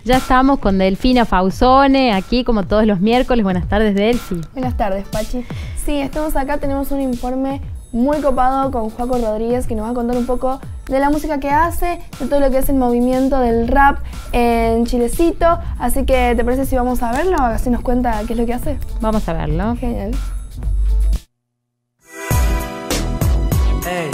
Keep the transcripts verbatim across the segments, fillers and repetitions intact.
Ya estamos con Delfina Fausone, aquí como todos los miércoles. Buenas tardes, Delfi. Buenas tardes, Pachi. Sí, estamos acá, tenemos un informe muy copado con Joaco Rodríguez, que nos va a contar un poco de la música que hace, de todo lo que es el movimiento del rap en Chilecito. Así que, ¿te parece si vamos a verlo? Así nos cuenta qué es lo que hace. Vamos a verlo. Genial. Ey,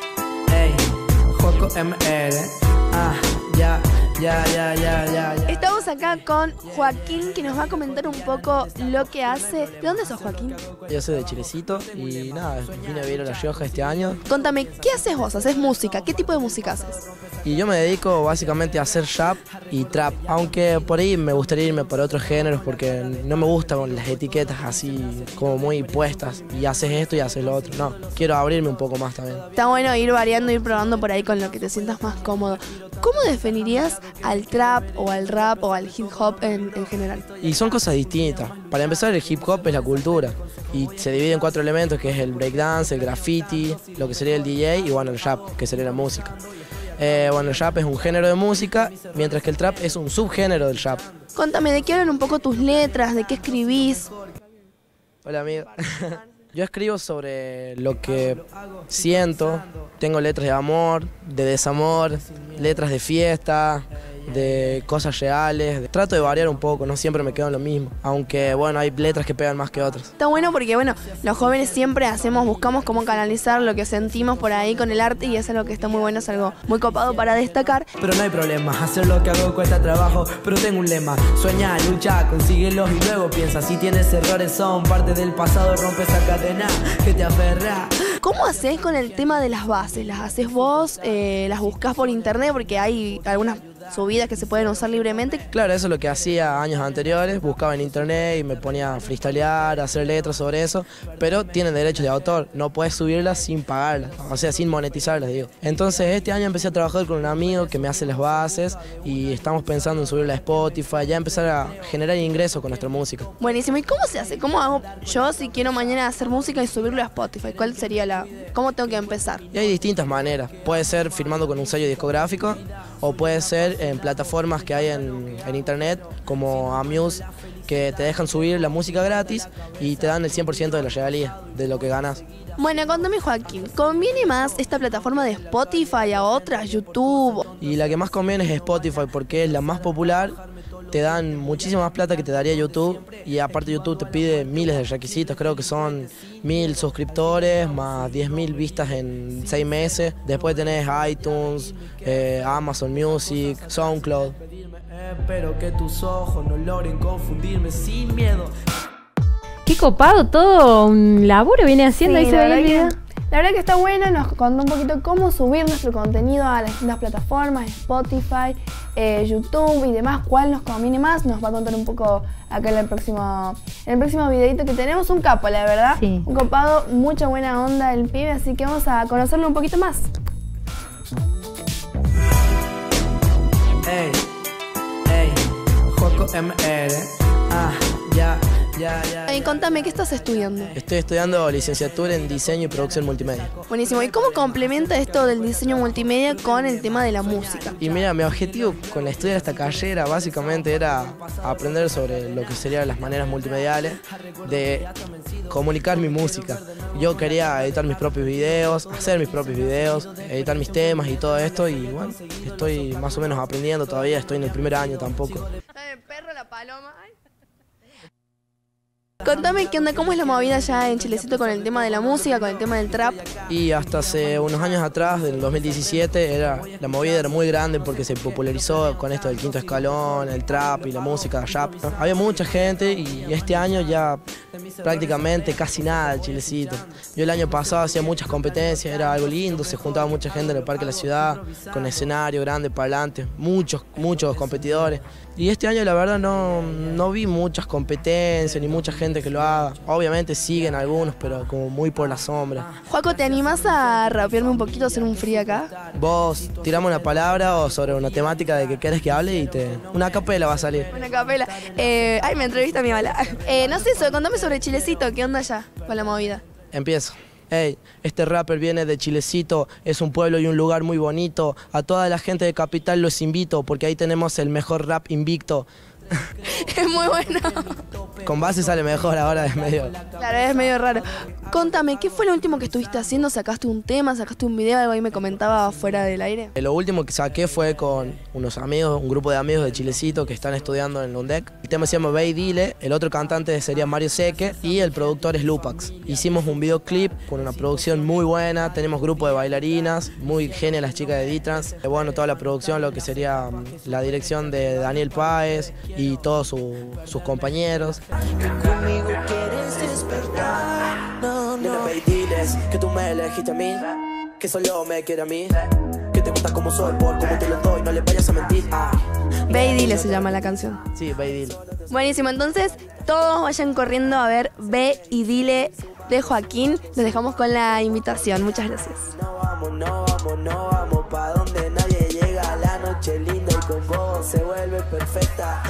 ey, Joaco M R, ah, ya, ya, ya, ya, ya, ya. Estamos acá con Joaquín, que nos va a comentar un poco lo que hace. ¿De dónde sos, Joaquín? Yo soy de Chilecito y nada, vine a vivir a La Rioja este año. Contame, ¿qué haces vos? ¿Haces música? ¿Qué tipo de música haces? Y yo me dedico básicamente a hacer rap y trap, aunque por ahí me gustaría irme para otros géneros porque no me gustan las etiquetas así como muy puestas y haces esto y haces lo otro. No, quiero abrirme un poco más también. Está bueno ir variando, ir probando por ahí con lo que te sientas más cómodo. ¿Cómo definirías al trap o al rap o al hip hop en, en general? Y son cosas distintas. Para empezar, el hip hop es la cultura y se divide en cuatro elementos, que es el breakdance, el graffiti, lo que sería el D J y bueno, el rap, que sería la música. Eh, bueno, el rap es un género de música, mientras que el trap es un subgénero del rap. Contame, ¿de qué hablan un poco tus letras? ¿De qué escribís? Hola, amigo. Yo escribo sobre lo que siento, tengo letras de amor, de desamor, letras de fiesta, de cosas reales. Trato de variar un poco, no siempre me quedo en lo mismo, aunque bueno, hay letras que pegan más que otras. Está bueno porque bueno, los jóvenes siempre hacemos, buscamos cómo canalizar lo que sentimos por ahí con el arte y eso es lo que está muy bueno, es algo muy copado para destacar. Pero no hay problema, hacer lo que hago cuesta trabajo, pero tengo un lema: sueña, lucha, consíguelos y luego piensa. Si tienes errores son parte del pasado, rompe esa cadena que te aferra. ¿Cómo haces con el tema de las bases? ¿Las haces vos? Eh, ¿Las buscás por internet? Porque hay algunas subidas que se pueden usar libremente. Claro, eso es lo que hacía años anteriores, buscaba en internet y me ponía a freestylear, a hacer letras sobre eso, pero tienen derechos de autor, no puedes subirlas sin pagarlas, o sea, sin monetizarlas, digo. Entonces este año empecé a trabajar con un amigo que me hace las bases y estamos pensando en subirla a Spotify, ya empezar a generar ingresos con nuestra música. Buenísimo, ¿y cómo se hace? ¿Cómo hago yo si quiero mañana hacer música y subirlo a Spotify? ¿Cuál sería la...? ¿Cómo tengo que empezar? Y hay distintas maneras, puede ser firmando con un sello discográfico o puede ser en plataformas que hay en, en internet como Amuse, que te dejan subir la música gratis y te dan el cien por ciento de la regalía de lo que ganas. Bueno, contame, Joaquín, ¿conviene más esta plataforma de Spotify a otras, YouTube? Y la que más conviene es Spotify porque es la más popular, te dan muchísima más plata que te daría YouTube y aparte YouTube te pide miles de requisitos, creo que son mil suscriptores más diez mil vistas en seis meses, después tenés iTunes, eh, Amazon Music, SoundCloud. Espero que tus ojos no logren confundirme sin miedo. Qué copado, todo un laburo viene haciendo, Sí, ahí se la ve el verdad video. que- La verdad que está bueno, nos contó un poquito cómo subir nuestro contenido a las distintas plataformas, Spotify, eh, YouTube y demás, cuál nos conviene más. Nos va a contar un poco acá en el próximo, en el próximo videito que tenemos. Un capo, la verdad. Sí. Un copado, mucha buena onda el pibe, así que vamos a conocerlo un poquito más. Ey, ey, Joaco M R, ah, ya, ya, ya. Y contame, ¿qué estás estudiando? Estoy estudiando licenciatura en diseño y producción multimedia. Buenísimo, ¿y cómo complementa esto del diseño multimedia con el tema de la música? Y mira, mi objetivo con estudiar esta carrera básicamente era aprender sobre lo que serían las maneras multimediales de comunicar mi música. Yo quería editar mis propios videos, hacer mis propios videos, editar mis temas y todo esto y bueno, estoy más o menos aprendiendo todavía, estoy en el primer año tampoco. El perro, la paloma. Ay. Contame qué onda, cómo es la movida ya en Chilecito con el tema de la música, con el tema del trap. Y hasta hace unos años atrás, del dos mil diecisiete, era, la movida era muy grande porque se popularizó con esto del quinto escalón, el trap y la música rap. Había mucha gente y este año ya prácticamente casi nada de Chilecito. Yo el año pasado hacía muchas competencias, era algo lindo, se juntaba mucha gente en el Parque de la Ciudad, con escenario grande, parlantes, muchos, muchos competidores. Y este año la verdad no, no vi muchas competencias ni mucha gente que lo haga. Obviamente siguen algunos, pero como muy por la sombra. Joaco, ¿te animás a rapearme un poquito, hacer un free acá? Vos tirame una palabra o sobre una temática de que querés que hable y te una capela va a salir. Una capela. Eh, ay, me entrevista mi bala. Eh, no sé, so, contame sobre Chilecito, ¿qué onda ya con la movida? Empiezo. hey, este rapper viene de Chilecito, es un pueblo y un lugar muy bonito. A toda la gente de Capital los invito, porque ahí tenemos el mejor rap invicto. Es muy bueno. Con base sale mejor, ahora es medio... Claro, es medio raro. Contame, ¿qué fue lo último que estuviste haciendo? ¿Sacaste un tema? ¿Sacaste un video? Algo ahí me comentaba fuera del aire. Lo último que saqué fue con unos amigos, un grupo de amigos de Chilecito que están estudiando en Lundec. El tema se llama Ve y Dile, el otro cantante sería Mario Seque y el productor es Lupax. Hicimos un videoclip con una producción muy buena, tenemos grupo de bailarinas, muy genial las chicas de D-Trans. Bueno, toda la producción, lo que sería la dirección de Daniel Páez y todos su, sus compañeros. Conmigo quieres despertar, no, no. Ve y diles que tú me elegiste a mí, que solo me quiere a mí, que te gusta como soy, por como te lo doy, no le vayas a mentir. Ah. Ve y Dile se llama la canción. Sí, Ve y Dile. Buenísimo, entonces todos vayan corriendo a ver Ve y Dile de Joaquín. Los dejamos con la invitación. Muchas gracias. No vamos, no vamos, no vamos pa' donde nadie llega. La noche linda y con vos se vuelve perfecta.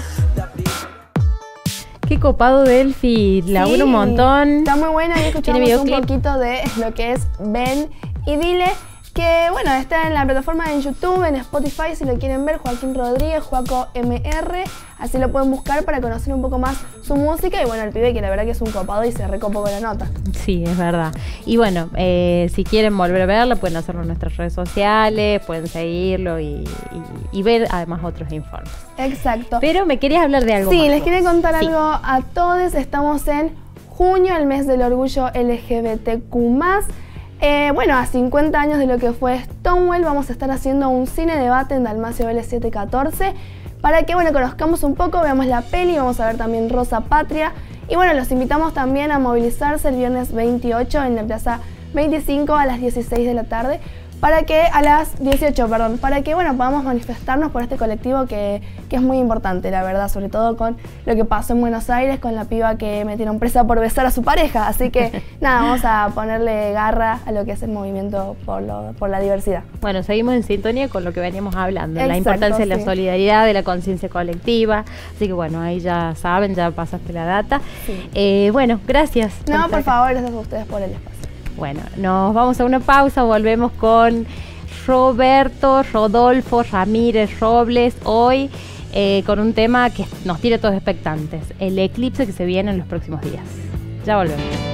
Qué copado, Delphi, labura Sí, un montón. Está muy bueno y escuchamos un videoclip? poquito de lo que es Ven y Dile, que bueno, está en la plataforma en YouTube, en Spotify, si lo quieren ver, Joaquín Rodríguez, Joaco M R, así lo pueden buscar para conocer un poco más su música y bueno, el pibe que la verdad que es un copado y se recopó con la nota. Sí, es verdad. Y bueno, eh, si quieren volver a verlo, pueden hacerlo en nuestras redes sociales, pueden seguirlo y, y, y ver además otros informes. Exacto. Pero me querías hablar de algo Sí, más. les quería contar Sí. algo a todos. Estamos en junio, el mes del orgullo L G B T Q más. Eh, bueno, a cincuenta años de lo que fue Stonewall, vamos a estar haciendo un cine debate en Dalmacio L setecientos catorce para que, bueno, conozcamos un poco, veamos la peli, vamos a ver también Rosa Patria. Y bueno, los invitamos también a movilizarse el viernes veintiocho en la Plaza veinticinco a las dieciséis de la tarde, para que a las dieciocho, perdón, para que bueno, podamos manifestarnos por este colectivo que, que es muy importante, la verdad, sobre todo con lo que pasó en Buenos Aires, con la piba que metieron presa por besar a su pareja. Así que nada, vamos a ponerle garra a lo que es el movimiento por, lo, por la diversidad. Bueno, seguimos en sintonía con lo que veníamos hablando, la Exacto, importancia de sí. la solidaridad, de la conciencia colectiva. Así que bueno, ahí ya saben, ya pasaste la data. Sí. Eh, bueno, gracias. No, por estar- favor, gracias a ustedes por el espacio. Bueno, nos vamos a una pausa, volvemos con Roberto Rodolfo Ramírez Robles, hoy eh, con un tema que nos tiene todos expectantes, el eclipse que se viene en los próximos días. Ya volvemos.